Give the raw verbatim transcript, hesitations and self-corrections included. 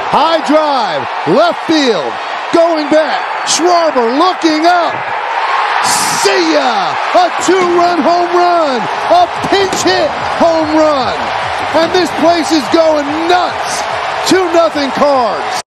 High drive, left field, going back. Schwarber looking up. See ya! A two-run home run, a pinch hit home run. And this place is going nuts. two nothing Cards.